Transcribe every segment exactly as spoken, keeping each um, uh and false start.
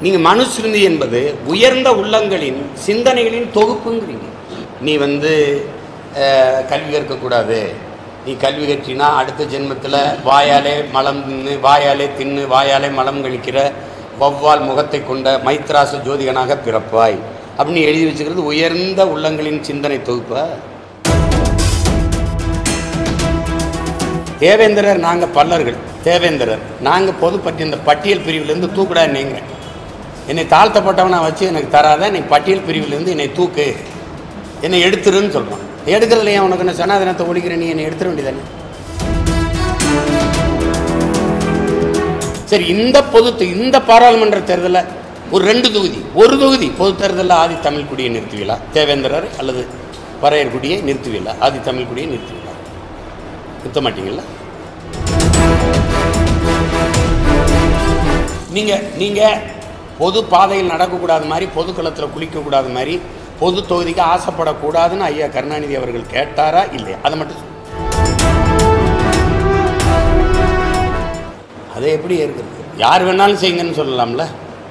நீங்கள் மனுஸ்மிருதி என்பது உயர்ந்த உள்ளங்களின் சிந்தனைகளின் தொகுப்புங்கிறீங்க. நீ வந்து கல்வி கற்கக்கூடாது, நீ கல்வி கற்றினா அடுத்த ஜென்மத்தில் வாயாலே மலம் தின்னு வாயாலே தின்னு வாயாலே மலம் கழிக்கிற வௌவால் முகத்தை கொண்ட மைத்ராச ஜோதிகனாக பிறப்பாய் அப்படின்னு எழுதி வச்சுக்கிறது உயர்ந்த உள்ளங்களின் சிந்தனை தொகுப்பை. தேவேந்திரர் நாங்கள் பல்லர்கள், தேவேந்திரர் நாங்கள் பொதுப்பட்டி இந்த பட்டியல் பிரிவிலேருந்து தூக்குடா நீங்க என்னை தாழ்த்தப்பட்டவனை வச்சு எனக்கு தராத, நீ பட்டியல் பிரிவிலேருந்து என்னை தூக்கு, என்னை எடுத்துருன்னு சொல்கிறான். எடுக்கிறதுலையே உனக்கு என்ன சனாதனத்தை ஒழிக்கிற, நீ என்னை எடுத்துட வேண்டியதானே. சரி, இந்த பொது இந்த பாராளுமன்ற தேர்தலில் ஒரு ரெண்டு தொகுதி ஒரு தொகுதி பொது தேர்தலில் ஆதி தமிழ் குடியை நிறுத்துவீங்களா? தேவேந்திரர் அல்லது பறையர் குடியை நிறுத்துவீங்களா? ஆதி தமிழ் குடியை நிறுத்துவீங்களா? நிறுத்த மாட்டீங்களா? நீங்கள் நீங்கள் பொது பாதையில் நடக்கக்கூடாது மாதிரி, பொது களத்தில் குளிக்கக்கூடாது மாதிரி, பொது தொகுதிக்கு ஆசைப்படக்கூடாதுன்னு ஐயா கருணாநிதி அவர்கள் கேட்டாரா இல்லையா? அதை மட்டும் சொல்லு. அதை எப்படி ஏற்கிறது? யார் வேணாலும் செய்யுங்கன்னு சொல்லலாம்ல.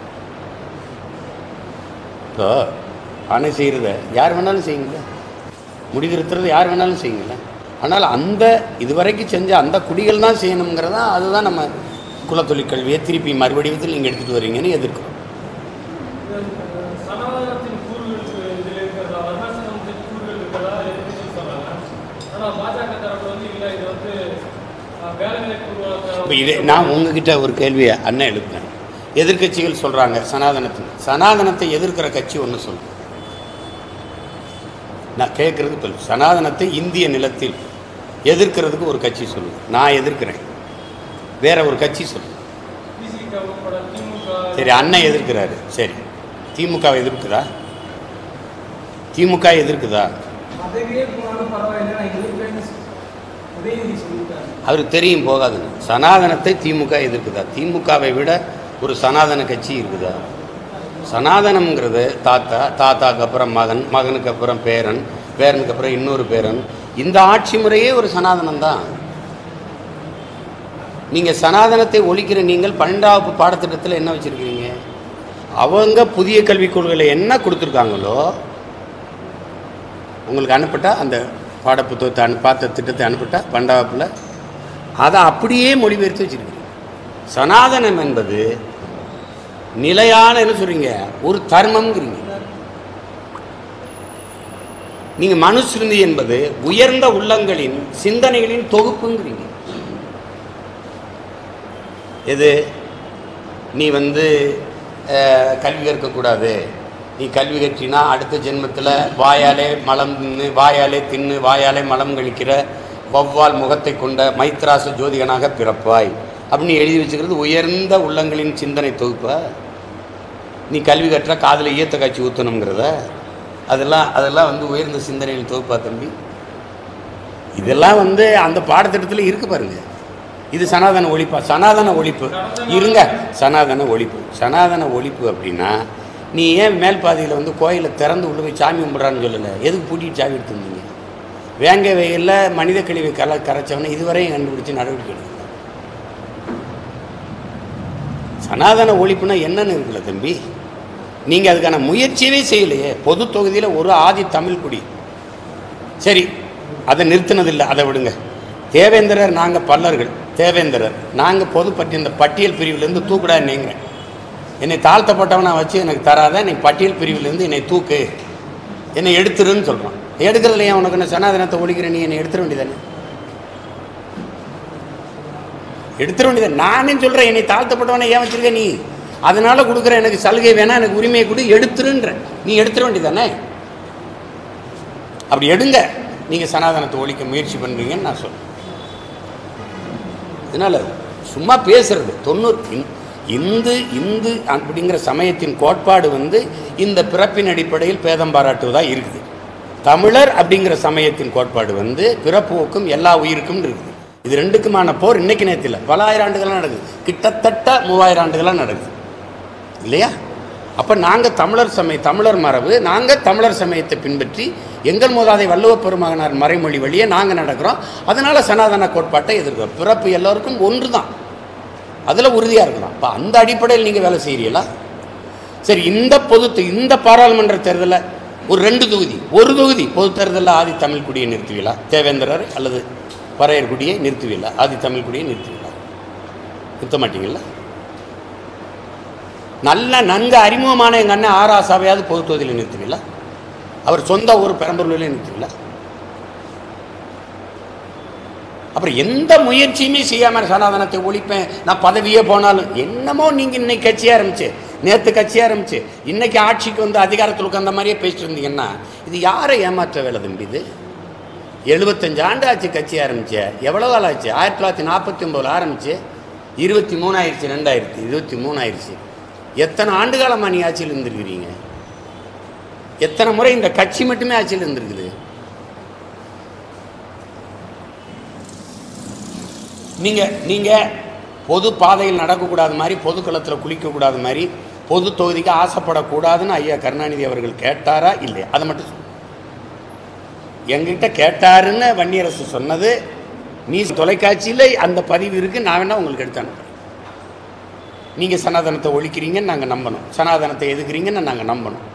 இப்போ அணை செய்கிறத யார் வேணாலும் செய்யுங்கள, முடிதிருத்துறது யார் வேணாலும் செய்யுங்கள. ஆனால் அந்த இதுவரைக்கும் செஞ்ச அந்த குடிகள் தான் செய்யணுங்கிறதா, அதுதான் நம்ம குலத்தொழில் கல்வியை திருப்பி மறுவடிவத்தில் நீங்கள் எடுத்துகிட்டு வரீங்கன்னு எதிர்க்கிறோம். இப்போ இதே நான் உங்ககிட்ட ஒரு கேள்வியை அண்ணன் எழுப்புனேன். எதிர்கட்சிகள் சொல்கிறாங்க சனாதனத்தை சனாதனத்தை எதிர்க்கிற கட்சி ஒன்று சொல்லுங்க. நான் கேட்குறது சொல்லு, சனாதனத்தை இந்திய நிலத்தில் எதிர்க்கிறதுக்கு ஒரு கட்சி சொல்லுங்க. நான் எதிர்க்கிறேன், வேற ஒரு கட்சி சொல்லுங்க. சரி, அண்ணன் எதிர்க்கிறாரு, சரி, திமுக எதிர்க்குதா? திமுக எதிர்க்குதா? அவருக்கு தெரியும் போகாதுங்க. சனாதனத்தை திமுக எதிர்க்குதா? திமுகவை விட ஒரு சனாதன கட்சி இருக்குதா? சனாதனம்ங்கிறது தாத்தா, தாத்தாக்கு அப்புறம் மகன், மகனுக்கு அப்புறம் பேரன், பேரனுக்கு அப்புறம் இன்னொரு பேரன். இந்த ஆட்சி முறையே ஒரு சனாதனம் தான். நீங்கள் சனாதனத்தை ஒழிக்கிற நீங்கள் பன்னெண்டாவது பாடத்திட்டத்தில் என்ன வச்சுருக்கிறீங்க? அவங்க புதிய கல்விக் கொள்கைகளை என்ன கொடுத்துருக்காங்களோ உங்களுக்கு அனுப்பிட்டா, அந்த பாடப்புத்தகத்தை அனு பார்த்த திட்டத்தை அனுப்பிட்டா பன்னெண்டாவதுல அதை அப்படியே மொழிபெயர்த்து வச்சுருக்கீங்க. சனாதனம் என்பது நிலையான என்ன சொல்கிறீங்க, ஒரு தர்மம்ங்கிறீங்க. நீங்கள் மனுஸ்மிருதி என்பது உயர்ந்த உள்ளங்களின் சிந்தனைகளின் தொகுப்புங்கிறீங்க. எது? நீ வந்து கல்வி கற்கக்கூடாது, நீ கல்வி கற்றினா அடுத்த ஜென்மத்தில் வாயாலே மலம் தின்னு வாயாலே தின்னு வாயாலே மலம் கழிக்கிற வௌவால் முகத்தை கொண்ட மைத்ராச ஜோதிகனாக பிறப்பாய் அப்படின்னு எழுதி வச்சுக்கிறது உயர்ந்த உள்ளங்களின் சிந்தனை தொகுப்பை. நீ கல்வி கற்ற காதில் ஈயத்த காட்சி ஊற்றணுங்கிறத, அதெல்லாம் அதெல்லாம் வந்து உயர்ந்த சிந்தனையின் தொகுப்பா தம்பி? இதெல்லாம் வந்து அந்த பாடத்திட்டத்தில் இருக்கு பாருங்க. இது சனாதன ஒழிப்பா? சனாதன ஒழிப்பு இருங்க, சனாதன ஒழிப்பு சனாதன ஒழிப்பு அப்படின்னா நீ ஏன் மேல் பாதியில் வந்து கோயிலை திறந்து உள்ள போய் சாமி கும்பிட்றான்னு சொல்லலை? எதுக்கு பூட்டிட்டு சாமி எடுத்துருந்தீங்க? வேங்க வெயிலில் மனித கழிவை கல கரைச்சவனை இதுவரையும் கண்டுபிடிச்சி நடவடிக்கை எடுக்கல. சனாதன ஒழிப்புனா என்னன்னு இருக்குல்ல தம்பி? நீங்கள் அதுக்கான முயற்சியவே செய்யலையே. பொது தொகுதியில் ஒரு ஆதி தமிழ் குடி, சரி, அதை நிறுத்தினதில்லை, அதை விடுங்க. தேவேந்திரர் நாங்கள் பல்லர்கள், தேவேந்திரர் நாங்கள் பொதுப்பட்டி இந்த பட்டியல் பிரிவிலேருந்து தூக்குடா நீங்க என்னை தாழ்த்தப்பட்டவனை வச்சு எனக்கு தராத, நீ பட்டியல் பிரிவிலேருந்து என்னை தூக்கு, என்னை எடுத்துருன்னு சொல்கிறான். எடுக்கிறதுலையே உனக்கு என்ன சனாதனத்தை ஒழிக்கிற, நீ என்னை எடுத்துட வேண்டியதானே. எடுத்துட வேண்டியதானே. நானே சொல்கிறேன், என்னை தாழ்த்தப்பட்டவனை ஏன் வச்சுருக்க நீ? அதனால் கொடுக்குற எனக்கு சலுகை வேணா, எனக்கு உரிமையை கொடு, எடுத்துருன்ற. நீ எடுத்துட வேண்டியதானே. அப்படி எடுங்க. நீங்கள் சனாதனத்தை ஒழிக்க முயற்சி பண்ணுறீங்கன்னு நான் சொல்கிறேன். இதனால் சும்மா பேசுறது தொண்ணூறு இந்து இந்து அப்படிங்கிற சமயத்தின் கோட்பாடு வந்து இந்த பிறப்பின் அடிப்படையில் பேதம் பாராட்டுவதாக இருக்குது. தமிழர் அப்படிங்கிற சமயத்தின் கோட்பாடு வந்து பிறப்புக்கும் எல்லா உயிருக்கும் இருக்குது. இது ரெண்டுக்குமான போர் இன்னைக்கு நேரத்தில் பல ஆயிரம் ஆண்டுகளாக நடக்குது, கிட்டத்தட்ட மூவாயிரம் ஆண்டுகளாக நடக்குது இல்லையா? அப்போ நாங்கள் தமிழர் சமய தமிழர் மரபு, நாங்கள் தமிழர் சமயத்தை பின்பற்றி எங்கள் மூதாதை வள்ளுவ பெருமகனார் மறைமொழி வழியே நாங்கள் நடக்கிறோம். அதனால் சனாதன கோட்பாட்டை எதிர்க்கிறோம். பிறப்பு எல்லோருக்கும் ஒன்று தான், அதில் உறுதியாக இருக்கலாம். இப்போ அந்த அடிப்படையில் நீங்கள் வேலை செய்கிறீங்களா? சரி, இந்த பொது இந்த பாராளுமன்ற தேர்தலில் ஒரு ரெண்டு தொகுதி ஒரு தொகுதி பொது தேர்தலில் ஆதி தமிழ் குடியை நிறுத்துவீங்களா? தேவேந்திரர் அல்லது பறையர் குடியை நிறுத்துவீங்களா? ஆதி தமிழ் குடியை நிறுத்துவீங்களா? நிறுத்த மாட்டீங்களா? நல்ல நன்கு அறிமுகமான எங்கள் அண்ணன் ஆராசாவையாவது பொது தொகுதியில் நிறுத்துவீங்களா? அவர் சொந்த ஊர் பெரம்பலூர்ல நிறுத்துவீங்களா? அப்புறம் எந்த முயற்சியுமே செய்யாமல் சனாதனத்தை ஒழிப்பேன், நான் பதவியே போனாலும் என்னமோ நீங்கள் இன்னைக்கு கட்சி ஆரம்பிச்சு, நேற்று கட்சி ஆரம்பிச்சு, இன்னைக்கு ஆட்சிக்கு வந்து அதிகாரத்தில் உட்காந்த மாதிரியே பேசிட்டு இருந்தீங்கன்னா இது யாரை ஏமாற்ற வேலை தம்பி? இது எழுபத்தஞ்சு ஆண்டு ஆச்சு கட்சி ஆரம்பிச்சு. எவ்வளோ காலம் ஆச்சு? ஆயிரத்தி தொள்ளாயிரத்தி நாற்பத்தி ஒம்போதில் ஆரம்பிச்சு இருபத்தி மூணு ஆயிடுச்சு, ரெண்டாயிரத்தி இருபத்தி மூணு ஆயிடுச்சு. எத்தனை ஆண்டு காலமாக நீ ஆட்சியில் இருந்திருக்கிறீங்க? எத்தனை முறை இந்த கட்சி மட்டுமே ஆட்சியில் இருந்திருக்குது? நீங்கள் நீங்கள் பொது பாதையில் நடக்கக்கூடாது மாதிரி, பொது களத்தில் குளிக்கக்கூடாது மாதிரி, பொது தொகுதிக்கு ஆசைப்படக்கூடாதுன்னு ஐயா கருணாநிதி அவர்கள் கேட்டாரா இல்லையா? அதை மட்டும் சொல்லு. எங்கிட்ட கேட்டாருன்னு வன்னியரசு சொன்னது நீ தொலைக்காட்சியில் அந்த பதிவு இருக்குது, நான் வேணா உங்களுக்கு எடுத்து அனுப்புகிறேன். நீங்கள் சனாதனத்தை ஒழிக்கிறீங்கன்னு நாங்கள் நம்பணும், சனாதனத்தை எதுக்குறீங்கன்னு நாங்கள் நம்பணும்.